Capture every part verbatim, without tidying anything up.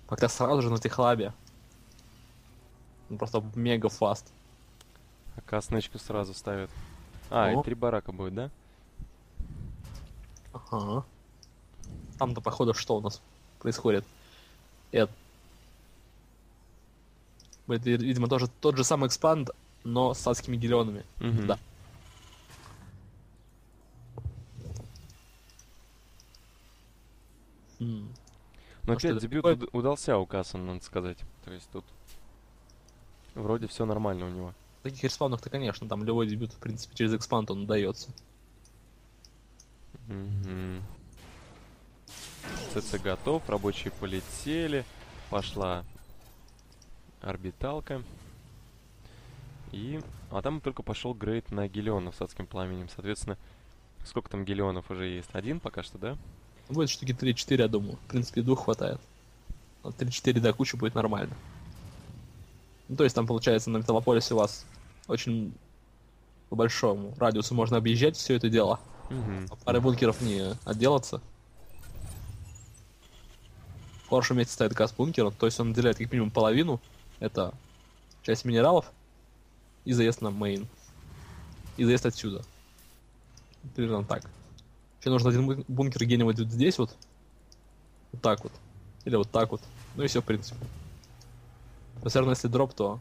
Как-то сразу же на техлабе. Ну, просто мега фаст. А каснычку сразу ставят. А, и О. три барака будет, да? Ага. Там-то, походу, что у нас происходит? Это, это, видимо, тоже тот же самый экспанд, но с адскими гелионами. Угу. Да. М. Но Ну, что опять это дебют такое? уд- удался у Касса, надо сказать. То есть тут вроде все нормально у него. В таких респаунах-то, конечно, там любой дебют, в принципе, через экспанд он удается. Угу. ЦЦ готов, рабочие полетели. Пошла орбиталка. И... А там только пошел грейд на гелионов с адским пламенем. Соответственно, сколько там гелионов уже есть? Один пока что, да? Будет штуки три-четыре, я думаю. В принципе, двух хватает. три-четыре до кучи будет нормально. Ну, то есть там, получается, на Металлополисе у вас очень по большому радиусу можно объезжать все это дело. Угу. Пары бункеров не отделаться. В хорошем месте стоит газ бункера, то есть он отделяет как минимум половину. Это часть минералов и заезд на мейн. И заезд отсюда. Примерно так. Еще нужно один бун- бункер где-нибудь вот здесь вот. Вот так вот. Или вот так вот. Ну и все, в принципе. Но все равно, если дроп, то...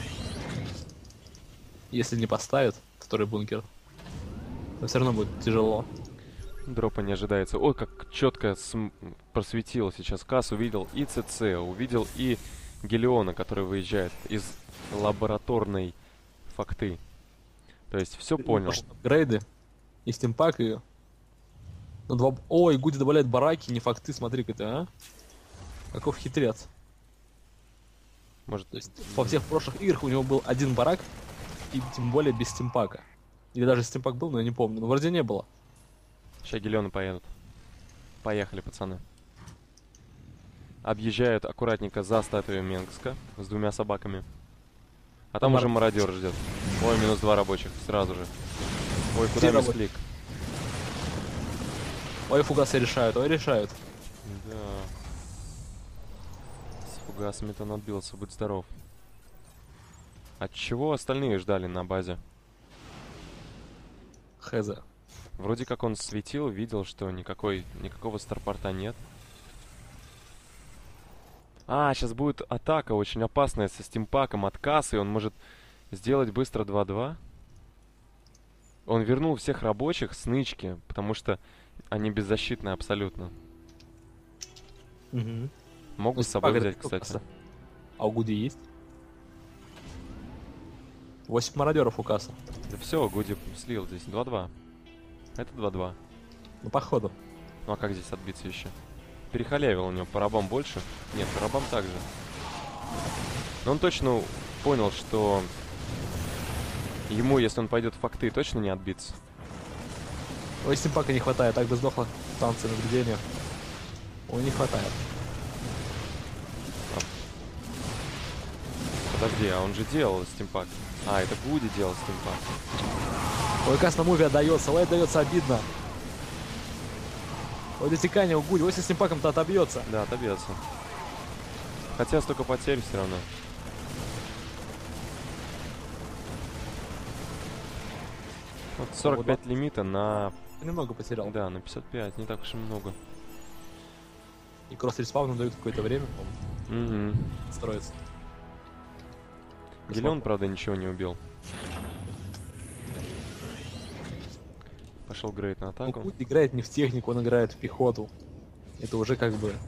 Если не поставит второй бункер, то все равно будет тяжело. Дропа не ожидается. Ой, как четко см- просветил сейчас Касс. Увидел и ЦЦ, увидел и Гелиона, который выезжает из лабораторной факты. То есть все понял. Грейды и стимпак, и... Ну, два... Ой, Гуди добавляет бараки, не факты, смотри-ка ты, а? Каков хитрец. Может, То есть во всех прошлых играх у него был один барак, и тем более без стимпака. Или даже стимпак был, но я не помню. Но вроде не было. сейчас Гелионы поедут. Поехали, пацаны. Объезжают аккуратненько за статуей Менгска с двумя собаками. А там Там уже мар- мародер ждет. Ой, минус два рабочих сразу же. Ой, куда Где рабочие? мисклик? Ой, фугасы решают, ой, решают. Да. С фугасами-то он отбился, будь здоров. От чего остальные ждали на базе? Хз. Вроде как он светил, видел, что никакой, никакого старпорта нет. А, сейчас будет атака очень опасная со стимпаком от кассы. Он может сделать быстро два-два. Он вернул всех рабочих с нычки, потому что они беззащитны абсолютно. Угу. Могут с собой взять, кстати. А у Гуди есть? восемь мародеров у касса. Да все, Гуди слил здесь. два-два. Это два-два. Ну, походу. Ну а как здесь отбиться еще? Перехалявил у него по рабам больше. Нет, по рабам также. Но он точно понял, что ему, если он пойдет в факты, точно не отбиться. Ой, стимпака не хватает, так бы сдохла станция наблюдения. Ой, не хватает. Подожди, а он же делал стимпак. А, это Гуди делал стимпак. Ой, касс на муве отдается, ой, отдается обидно. Ой, дотекание у Гуди, ой, если стимпаком-то отобьется. Да, отобьется. Хотя столько потерь все равно. Вот сорок пять лимита на... Немного потерял. Да, на пятьдесят пять, не так уж и много. И кросс-респауну дают какое-то время, по-моему, Угу. строится. Гелион, правда, ничего не убил. Пошел грейд на Ну, атаку. Гуди играет не в технику, он играет в пехоту. Это уже как бы...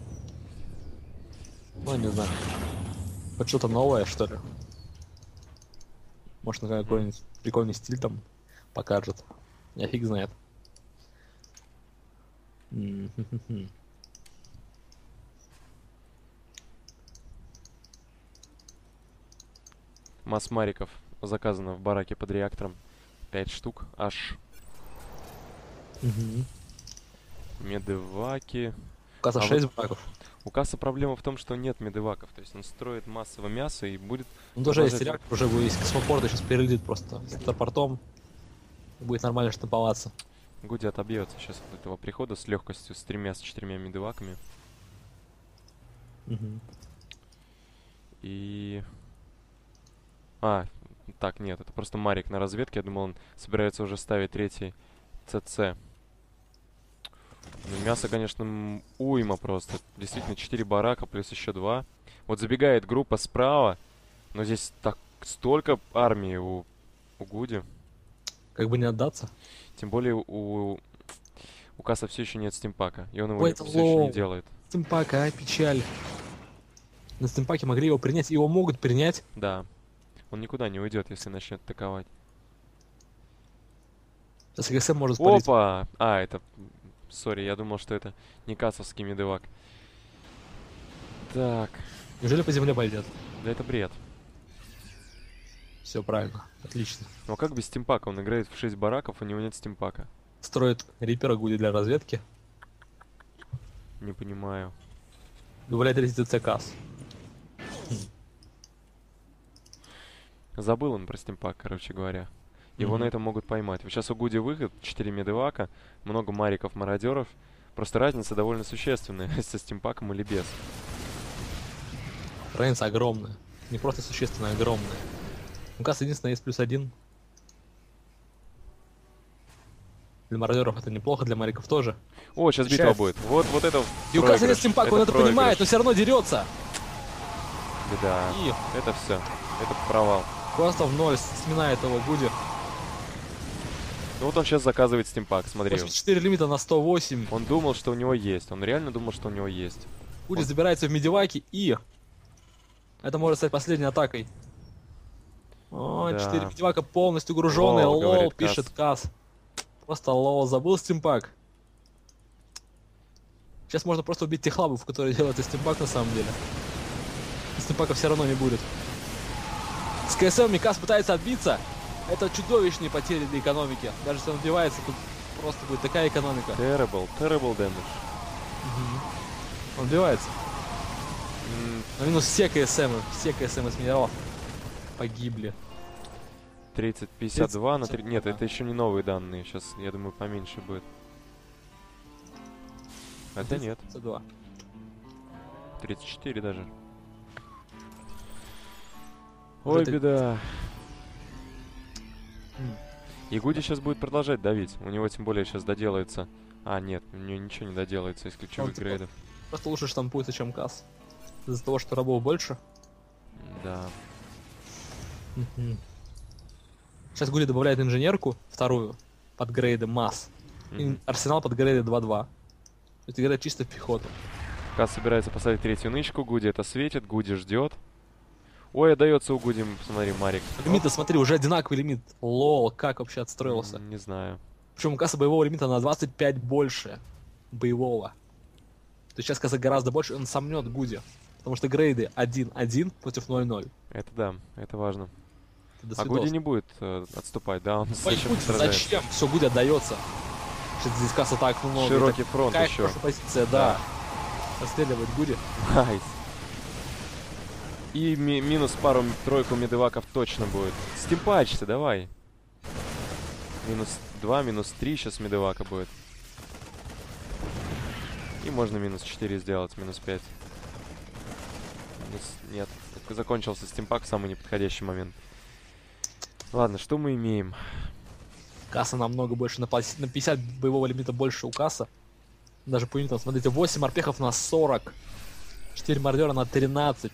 Ну, не знаю. Хоть что-то новое, что ли? Может, на какой-нибудь прикольный стиль там покажет. Я фиг знает. М-м-м-м. Масмариков заказано в бараке под реактором. пять штук аж. Мгм. Медеваки. У Касса А шесть вот- браков. У Касса проблема в том, что нет медеваков. То есть он строит массово мясо и будет... Ну, тоже есть продолжать- реактор, уже есть космопорт, сейчас перелетит просто с старпортом. Будет нормально штамповаться. Гуди отобьется сейчас от этого прихода с легкостью, с тремя, с четырьмя медеваками. Мгм. И... А, так, нет, это просто Марик на разведке. Я думал, он собирается уже ставить третий ЦЦ. Ну, мясо, конечно, м, уйма просто. Действительно, четыре барака плюс еще два. Вот забегает группа справа. Но здесь так столько армии у, у Гуди. Как бы не отдаться. Тем более у, у Каса все еще нет стимпака. И он его Ой, не- это все еще не лол. делает. Стимпака, а, печаль. На стимпаке могли его принять, его могут принять. Да. Он никуда не уйдет, если начнет атаковать. Сейчас ГСМ может спалить. Опа! А, это... Сори, я думал, что это не кассовский медевак. Так. Неужели по земле пойдет? Да это бред. Все правильно, отлично. Но как без стимпака? Он играет в шесть бараков, у него нет стимпака. Строит рипера Гуди для разведки. Не понимаю. Добавляет третий ТЦ касс. Забыл он про стимпак, короче говоря. Его Мгм. на этом могут поймать. Вот сейчас у Гуди выход, четыре медевака, много мариков, мародеров. Просто разница довольно существенная, со стимпаком или без. Разница огромная. Не просто существенно, а огромная. У касс единственное есть плюс один. Для мародеров это неплохо, для мариков тоже. О, сейчас битва Сейчас. будет. Вот, вот это И у касса нет проигрыш. стимпака, он это проигрыш. понимает, но все равно дерется. Беда. И Это все. Это провал. просто в ноль сминает его Гуди. Ну вот он сейчас заказывает стимпак, смотри. восемьдесят четыре лимита на сто восемь. Он думал, что у него есть. Он реально думал, что у него есть. Гуди Он- забирается в медиваки и... Это может стать последней атакой. О, Да. четыре медивака полностью груженные. Лол, Лол, говорит пишет Касс. Просто лол, забыл стимпак. Сейчас можно просто убить тех лабов, которые делают и стимпак на самом деле. Стимпака все равно не будет. С КСМ Касс пытается отбиться. Это чудовищные потери для экономики. Даже если он убивается, тут просто будет такая экономика. Terrible, terrible damage. Мгм. Он убивается. М, На минус все КСМ, все КСМ из минералов погибли. тридцать пятьдесят два на три... тридцать, Нет, да. это еще не новые данные. Сейчас, я думаю, поменьше будет. Хотя нет. тридцать два. тридцать четыре даже. Уже Ой, ты- беда. М. И Гуди сейчас будет продолжать давить. У него тем более сейчас доделается. А, нет, у него ничего не доделается из ключевых Он типа- грейдов. Просто лучше штампуется, чем Касс. Из-за того, что рабов больше. Да. Сейчас Гули добавляет инженерку, вторую, под грейды масс. И Мгм. арсенал под грейды два-два. То есть играет чисто в пехоту. Кас собирается поставить третью нычку. Гуди это светит. Гуди ждет. Ой, отдается у Гуди, смотри, Марик. Лимиты, смотри, уже одинаковый лимит. Лол, как вообще отстроился. М, Не знаю. Причем у Касса боевого лимита на двадцать пять больше боевого. То есть сейчас Касса гораздо больше, он сомнет Гуди. Потому что грейды один-один против ноль-ноль. Это да, это важно. До А свидос. Гуди не будет э, отступать, да? Он Ой, зачем Гуди, страдает? зачем? Все, Гуди отдается. Сейчас здесь Касса так много. Широкий фронт Какая еще. хорошая позиция, да. Расстреливает Гуди. Найс. И ми- минус пару, тройку медеваков точно будет. Стимпачься, давай. Минус два, минус три сейчас медевака будет. И можно минус четыре сделать, минус пять. Минус... Нет, закончился стимпак в самый неподходящий момент. Ладно, что мы имеем? Касса намного больше, на пла- на пятьдесят боевого лимита больше у Касса. Даже по юнитам, смотрите, восемь морпехов на сорок. четыре мародера на тринадцать.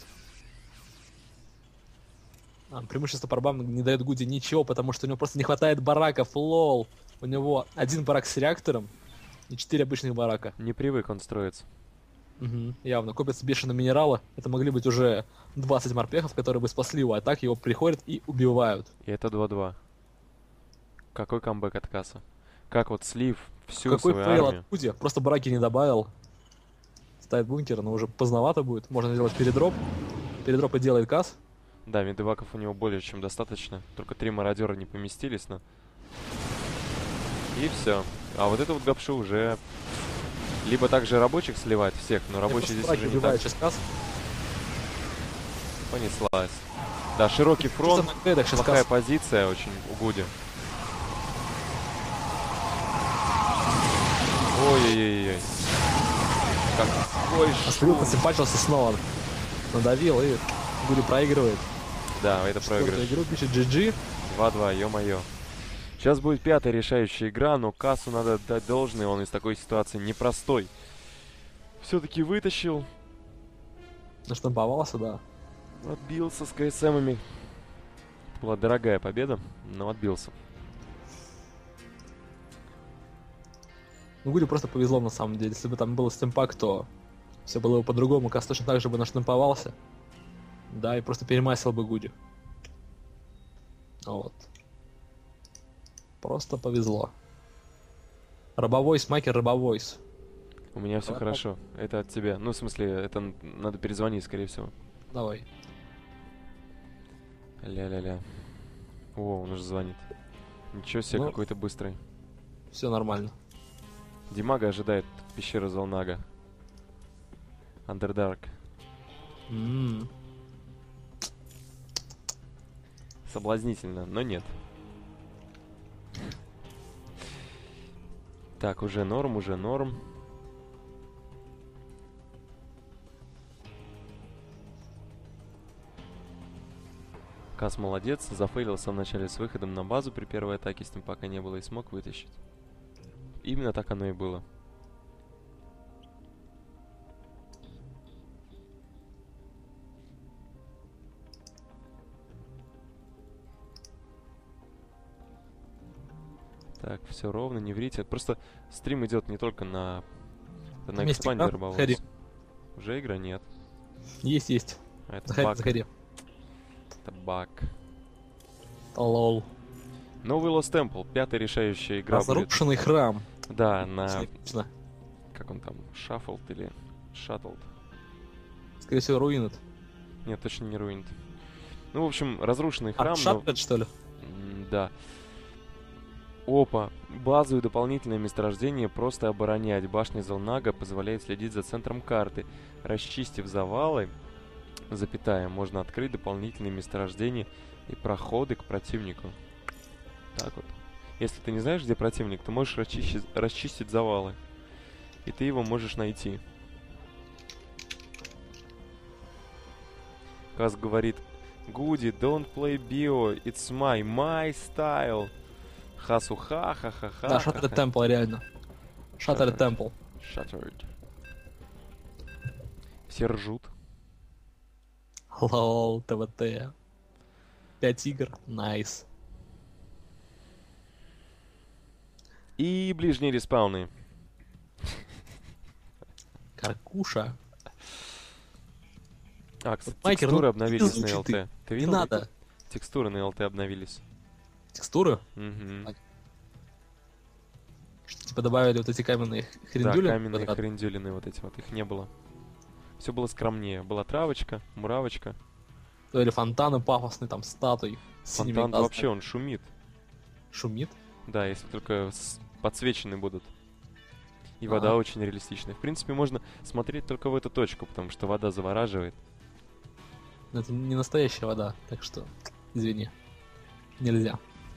А, преимущество по рабам не дает Гуди ничего, потому что у него просто не хватает бараков, лол. У него один барак с реактором и четыре обычных барака. Не привык он строиться. Мгм, явно, копятся бешеные минералы. Это могли быть уже двадцать морпехов, которые бы спасли его, а так его приходят и убивают. И это два-два. Какой камбэк от Касса? Как вот слив всю Какой свою фейл армию? от Гуди? Просто бараки не добавил. Ставит бункер, но уже поздновато будет. Можно сделать передроп. Передроп и делает Касс. Да, медеваков у него более чем достаточно. Только три мародера не поместились, но... И все. А вот это вот гапшу уже... Либо также рабочих сливать всех, но рабочие здесь уже не так. убивает сейчас Касс. Понеслась. Да, широкий фронт. Чисто на грейдах сейчас Плохая Касс. позиция очень у Гуди. Ой-ой-ой. Как, Ой, Остановил, посимпатился снова. Надавил и Гуди проигрывает. Да, это проигрыш. Игру пишет джи джи. два-два, ё-моё. Сейчас будет пятая решающая игра, но Кассу надо дать должное, он из такой ситуации непростой. Все-таки вытащил. Наштамповался, да. Отбился с КСМами. Была дорогая победа, но отбился. Ну, Гуди просто повезло на самом деле. Если бы там был стимпак, то все было бы по-другому. Касс точно так же бы наштамповался. Да, и просто перемасил бы Гуди. Вот. Просто повезло. Робовойс, Макер, Робовойс. У меня все Ладно. хорошо. Это от тебя. Ну, в смысле, это н- надо перезвонить, скорее всего. Давай. Ля-ля-ля. О, он уже звонит. Ничего себе, Ну. какой-то быстрый. Все нормально. Димага ожидает пещеры Золнага. Underdark. М. Соблазнительно, но нет. Так, уже норм, уже норм. Кас молодец, зафейлился в начале с выходом на базу при первой атаке, с ним пока не было и смог вытащить. Именно так оно и было. Так, все ровно, не врите. Просто стрим идет не только на, на Есть экспандер игра? Рыболовец. Хэри. Уже игра нет. Есть, есть. А это Заходи, баг. заходи. Это баг. Лол. Новый Lost Temple, пятая решающая игра будет. Разрушенный храм. Да, на... Отлично. Как он там? Shuffled или Shuttled? Скорее всего, руинит. Нет, точно не Ruined. Ну, в общем, разрушенный храм, А, но... Шапкет, что ли? М, Да. Опа, базу и дополнительное месторождение просто оборонять. Башня Зелнага позволяет следить за центром карты. Расчистив завалы, запятая, можно открыть дополнительные месторождения и проходы к противнику. Так вот. Если ты не знаешь, где противник, ты можешь расчистить, расчистить завалы. И ты его можешь найти. Каз говорит: Гуди, don't play bio, it's my, my style. Хасу ха-ха-ха-ха. Да, Shattered Temple, реально. Shattered Temple. Shattered. Все ржут. Лол, ТВТ. Пять игр. Найс. И ближние респауны. Каркуша. А, кстати, Майкер, текстуры ну, обновились на изучи ЛТ. ты. Ты Не видел? надо. Текстуры на ЛТ обновились. Текстуры? Мгм. Так. Что, типа добавили вот эти каменные Да, хрендюли? каменные квадрат? хрендюлины вот эти вот, их не было. Все было скромнее. Была травочка, муравочка. Или фонтаны пафосные, там, статуи. с синими Фонтан глазами. вообще, он шумит. Шумит? Да, если только с- подсвечены будут. И вода Ага. очень реалистичная. В принципе, можно смотреть только в эту точку, потому что вода завораживает. Но это не настоящая вода, так что, извини. Нельзя.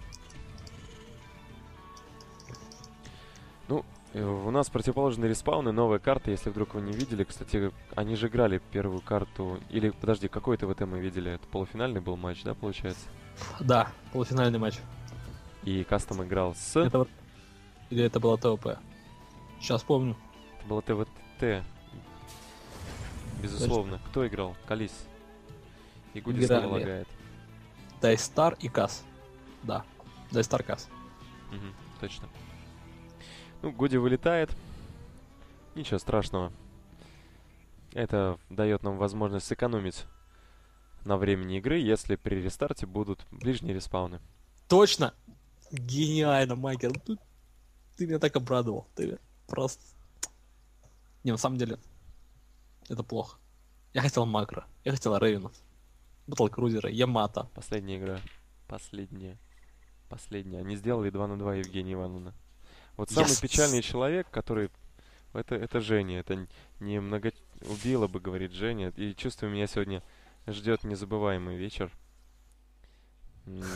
Э, У нас противоположные респауны, новая карта, если вдруг вы не видели. Кстати, они же играли первую карту. Или, подожди, какой ТВТ мы видели? Это полуфинальный был матч, да, получается? Да, полуфинальный матч. И Кастом играл с... Это вот... Или это было ТОП? Сейчас помню. Это было ТВТ. Безусловно. Кто играл? Калис. И Гуди снова Играли. лагает. Дайстар и Кас. Да. Дайстар Кас. Мгм, точно. Ну, Гуди вылетает. Ничего страшного. Это дает нам возможность сэкономить на времени игры, если при рестарте будут ближние респауны. Точно! Гениально, Майкер. Ты, ты меня так обрадовал. Ты просто... Не, на самом деле, это плохо. Я хотел макро. Я хотел рейвенов. Батлкрузера, Ямато. Последняя игра. Последняя. Последняя. Они сделали два на два, Евгения Ивановна. Вот самый Yes. печальный человек, который... Это, это Женя. Это н- не много... Убило бы, говорит Женя. И чувствую, меня сегодня ждет незабываемый вечер. М,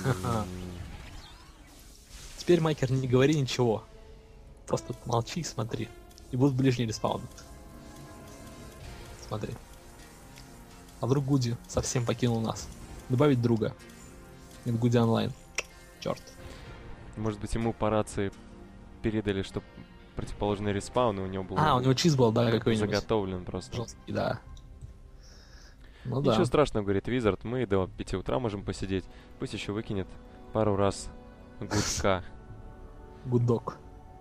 Теперь, Майкер, не говори ничего. Просто молчи и смотри. И будут ближние респауны. Смотри. А вдруг Гуди совсем покинул нас? Добавить друга. Нет, Гуди онлайн. Черт. Может быть, ему по рации передали, что противоположный респаун, и у него был А, у него чиз был, да, какой-нибудь. заготовлен просто. Жесткий, да. Ну Ничего да. страшного, говорит Визард, мы до пяти утра можем посидеть. Пусть еще выкинет пару раз гудка. Гудок.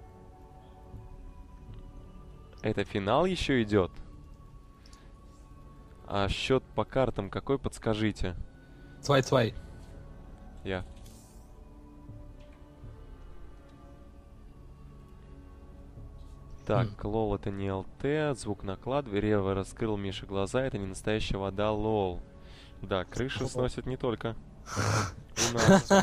Это финал еще идет? А счет по картам какой, подскажите? Цвай-цвай. Я. Так, Хм. лол это не ЛТ, звук накладывай, Рева раскрыл Мише глаза, это не настоящая вода, лол. Да, крышу Лол. сносят не только у нас.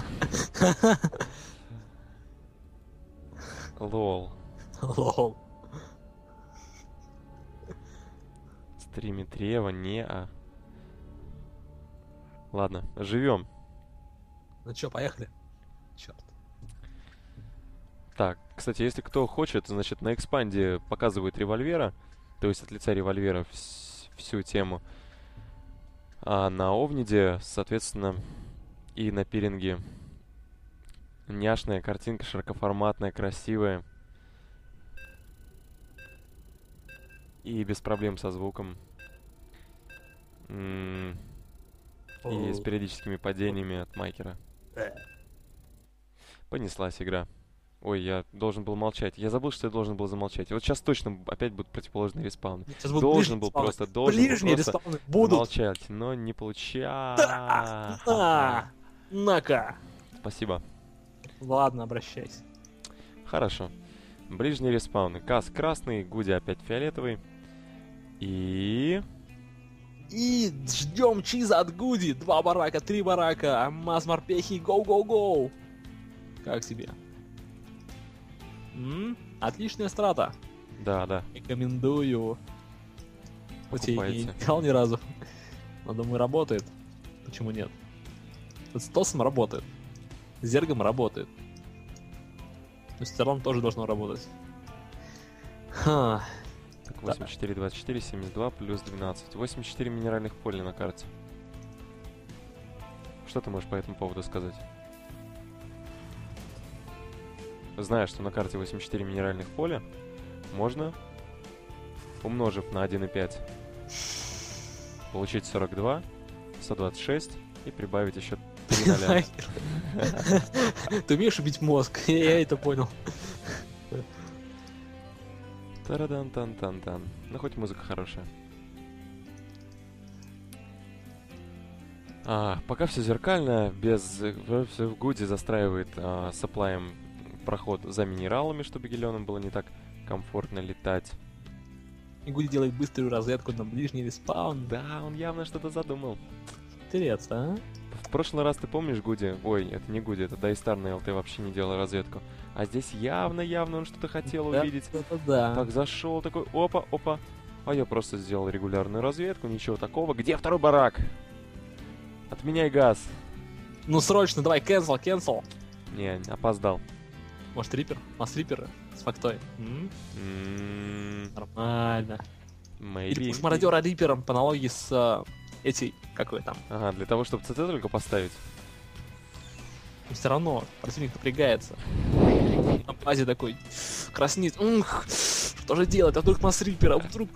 Лол. Лол. Стримит Рева, не а. Ладно, живем. Ну чё, поехали? Черт. Так, кстати, если кто хочет, значит, на экспанде показывают револьвера, то есть от лица револьвера вс- всю тему. А на Овниде, соответственно, и на пиринге няшная картинка, широкоформатная, красивая. И без проблем со звуком. М, И с периодическими падениями от майкера. Понеслась игра. Ой, я должен был молчать. Я забыл, что я должен был замолчать. Вот сейчас точно опять будут противоположные респауны. Сейчас будут Должен ближние был респауны. просто, должен был Ближние просто респауны будут. молчать, но не получалось. На! На-ка! Спасибо. Ладно, обращайся. Хорошо. Ближние респауны. Кас красный, Гуди опять фиолетовый. И... И ждем чиза от Гуди. Два барака, три барака. Маз морпехи, гоу-гоу-гоу. Как тебе? М? Отличная страта. Да, да. Рекомендую. Хоть я и не Покупайте. играл ни разу. Но думаю, работает. Почему нет? Вот с Тосом работает. С Зергом работает. Но с Терлом тоже должно работать. Ха. Так, восемьдесят четыре, двадцать четыре, семьдесят два плюс двенадцать. восемьдесят четыре минеральных поля на карте. Что ты можешь по этому поводу сказать? Зная, что на карте восемьдесят четыре минеральных поля, можно, умножив на один и пять, получить сорок два, сто двадцать шесть и прибавить еще три ноля. Ты умеешь убить мозг? Я это понял. Тарадан-тан-тан-тан. Ну, хоть музыка хорошая. А, пока все зеркально, без... Все в Гуди застраивает а, сапплаем проход за минералами, чтобы Гелионам было не так комфортно летать. И Гуди делает быструю розетку на ближний респаун. Да, он явно что-то задумал. Интересно, а? В прошлый раз ты помнишь Гуди? Ой, это не Гуди, это Дайстар на ЛТ вообще не делал разведку. А здесь явно-явно он что-то хотел Да, увидеть. это да. Так, зашел такой, опа, опа. А я просто сделал регулярную разведку, ничего такого. Где второй барак? Отменяй газ. Ну срочно, давай, cancel, cancel. Не, опоздал. Может, рипер? У нас риперы с фактой. М? М, Нормально. Maybe. Или пусть мародера рипером по аналогии с э, эти, какой там. Ага, для того, чтобы ЦТ только поставить. Но все равно противник напрягается. На базе такой краснеет. Ух, что же делать? А вдруг нас рипера? Вдруг...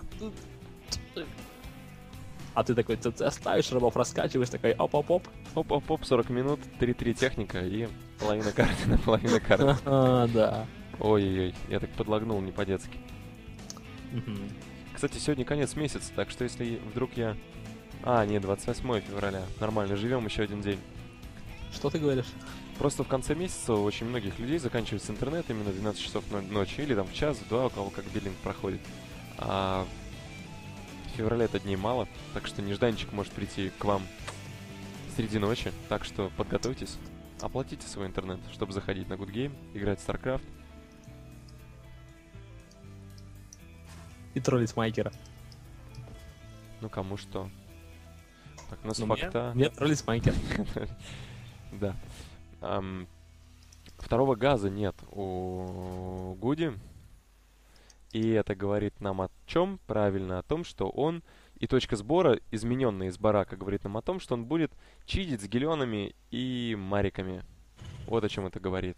А ты такой ЦЦ ставишь, рабов раскачиваешь, такой оп-оп-оп. Оп-оп-оп, сорок минут, три-три техника и половина карты на половину карты. А, да. Ой-ой-ой, я так подлагнул не по-детски. Мгм. Кстати, сегодня конец месяца, так что если вдруг я... А, нет, двадцать восьмое февраля. Нормально, живем еще один день. Что ты говоришь? Просто в конце месяца у очень многих людей заканчивается интернет именно в двенадцать часов но- ночи, или там в час, в два, у кого как биллинг проходит. А в феврале это дней мало, так что нежданчик может прийти к вам среди ночи. Так что подготовьтесь, оплатите свой интернет, чтобы заходить на Good Game, играть в StarCraft. И троллить Майкера. Ну, кому что. Так, у нас Ну, мне- факта... Мне троллить Майкера. Да. Ам, Второго газа нет у Гуди. И это говорит нам о чем? Правильно, о том, что он И точка сбора, измененная из барака, говорит нам о том, что он будет чидить с гелионами и мариками. Вот о чем это говорит.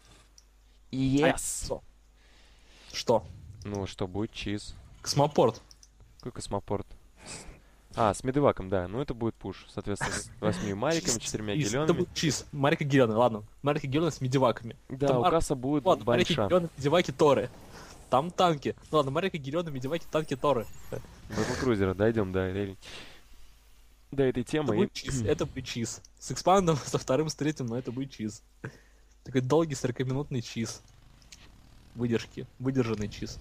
Yes! Что? Ну, что будет чиз. Космопорт. Какой космопорт? А, с медеваком, да. Ну, это будет пуш. Соответственно, с восьмью мариками, четырьмя гелионами. Это будет чиз. Марика гелионы, ладно. Марика гелионы с медиваками. Да, Там у ар- Касса будет Ладно, Марика банша. гелионы, медиваки, торы. Там танки. Ну ладно, Марика гелионы, медиваки, танки, торы. Батлкрузера, дойдем до, этой- до этой Это темы. будет И... чиз. Это будет чиз. С экспандом, со вторым, с третьим, но это будет чиз. Такой долгий сорокаминутный чиз. Выдержки. Выдержанный чиз.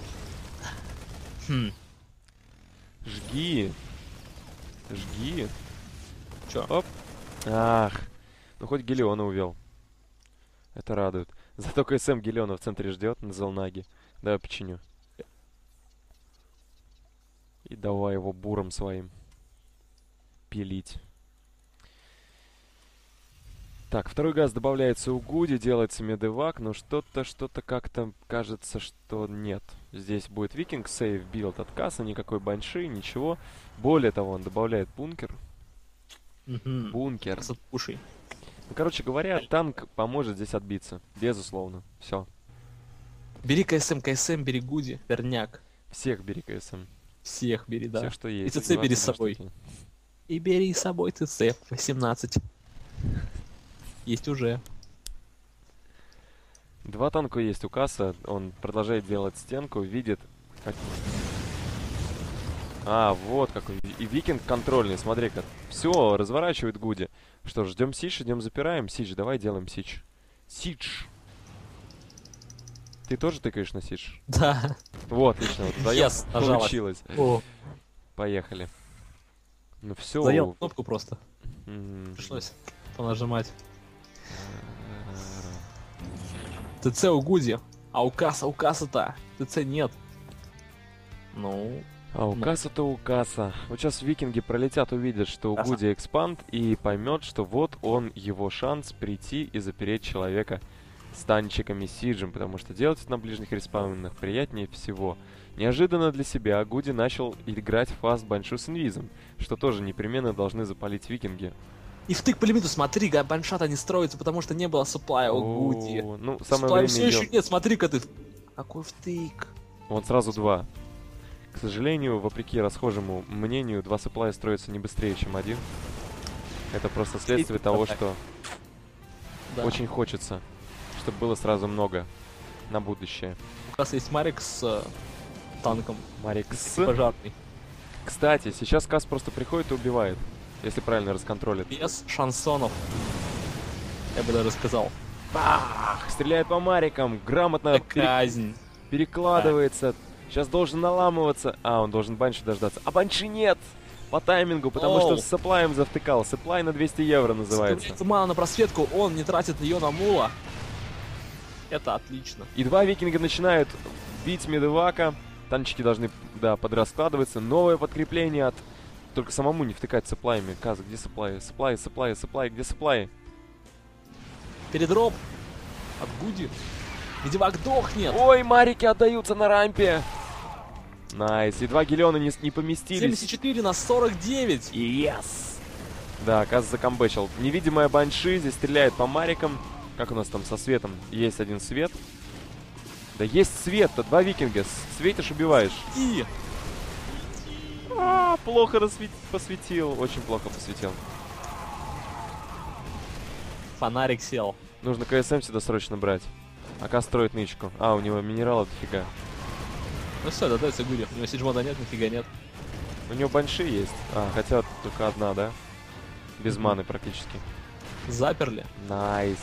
Хм. Жги. Жги. Чё? Оп. Ах. Ну, хоть Гелиона увел. Это радует. Зато КСМ Гелиона в центре ждет на Зелнаге. Давай починю. И давай его буром своим пилить. Так, второй газ добавляется у Гуди, делается медевак, но что-то, что-то как-то кажется, что нет. Здесь будет викинг, сейв, билд от Касса, никакой банши, ничего. Более того, он добавляет бункер. Мгм. Бункер. Раз отпушей. Ну, короче говоря, танк поможет здесь отбиться. Безусловно. Все. Бери КСМ, КСМ, бери Гуди, верняк. Всех бери КСМ. Всех бери, да. Все, что есть. И ТЦ бери с двадцать два собой. штуки. И бери с собой ТЦ восемнадцать. Есть уже. Два танка есть у Касса. Он продолжает делать стенку, видит, как... А, вот какой. И викинг контрольный, смотри-ка. Все, разворачивает Гуди. Что, ждем Сич, идем запираем. Сич, давай делаем Сич. Сич. Ты тоже тыкаешь на Сич? Да. Вот, отлично. Вот, вдвоем Yes, нажалась. получилось. О, Поехали. Ну все. заел кнопку просто. Пришлось понажимать. ТЦ у Гуди, а у Касса, у Касса-то ТЦ нет. Ну, А у Ну. Касса-то у Касса. Вот сейчас викинги пролетят, увидят, что у Касса. Гуди экспанд, и поймет, что вот он, его шанс прийти и запереть человека с танчиками Сиджем, потому что делать это на ближних респаунах приятнее всего. Неожиданно для себя Гуди начал играть фаст баншу с инвизом, что тоже непременно должны запалить викинги. и втык по лимиту, смотри, га- баншата не строится, потому что не было суплая у Гуди. О, ну, самое Суплая время все еще идём. нет, смотри-ка ты. Какой втык. Вот сразу два. К сожалению, вопреки расхожему мнению, два сапплая строятся не быстрее, чем один. Это просто следствие того, что Да. очень хочется, чтобы было сразу много на будущее. У нас есть Марик с э, танком. Марикс. Пожарный. Кстати, сейчас Кас просто приходит и убивает, если правильно расконтролит. Без шансонов. Я бы даже сказал. Бах! Стреляет по Марикам, грамотно пере- Казнь. перекладывается. Сейчас должен наламываться. А, он должен банши дождаться. А банши нет! По таймингу, потому что Оу. с сапплаем завтыкал. Сапплай на двести евро называется. Скопляется мало на просветку, он не тратит ее на мула. Это отлично. И два викинга начинают бить медевака. Танчики должны, да, подраскладываться. Новое подкрепление от... Только самому не втыкать сапплаями. Каз, где сапплай? Сапплай, сапплай, сапплай, где сапплай? Передроп от Гуди. Медивак дохнет. Ой, марики отдаются на рампе. Найс. И два гелиона не, не поместились. семьдесят четыре на сорок девять. Yes! Да, Каз закомбэчил. Невидимая банши здесь стреляет по марикам. Как у нас там со светом? Есть один свет. Да есть свет-то, два викинга. С- Светишь, убиваешь. И А, плохо рассвет... посветил. Очень плохо посветил. фонарик сел. Нужно КСМ сюда срочно брать. Ака строит нычку. А, у него минералов дофига. Ну все, додается Гуди. У него сиджмода нет, нифига нет. У него банши есть. А, хотя только одна, да? Без Мгм. маны практически. Заперли. Найс.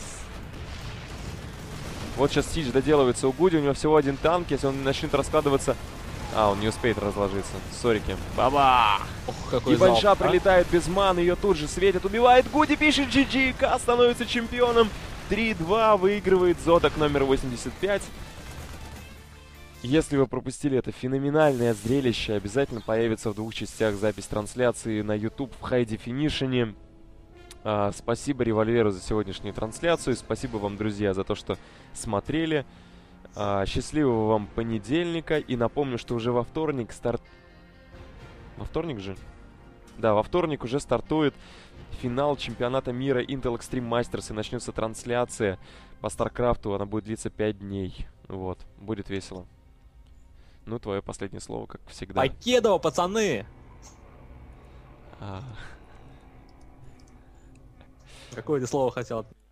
Вот сейчас Сидж доделывается у Гуди. У него всего один танк. Если он начнет раскладываться... А, он не успеет разложиться. Сорики. Баба! Ох, какой И банша залп, а. прилетает без маны. Ее тут же светит. Убивает Гуди. Пишет джи джи. К становится чемпионом. три-два. Выигрывает Зодок номер восемьдесят пять. Если вы пропустили это феноменальное зрелище, обязательно появится в двух частях запись трансляции на YouTube в High Definition. А, спасибо Револьверу за сегодняшнюю трансляцию. Спасибо вам, друзья, за то, что смотрели. А, счастливого вам понедельника. И напомню, что уже во вторник старт... Во вторник же? Да, во вторник уже стартует финал чемпионата мира Intel Extreme Masters, и начнется трансляция по Старкрафту. Она будет длиться пять дней. Вот, будет весело. Ну, твое последнее слово, как всегда. Покедово, пацаны! А. Какое ты слово хотел?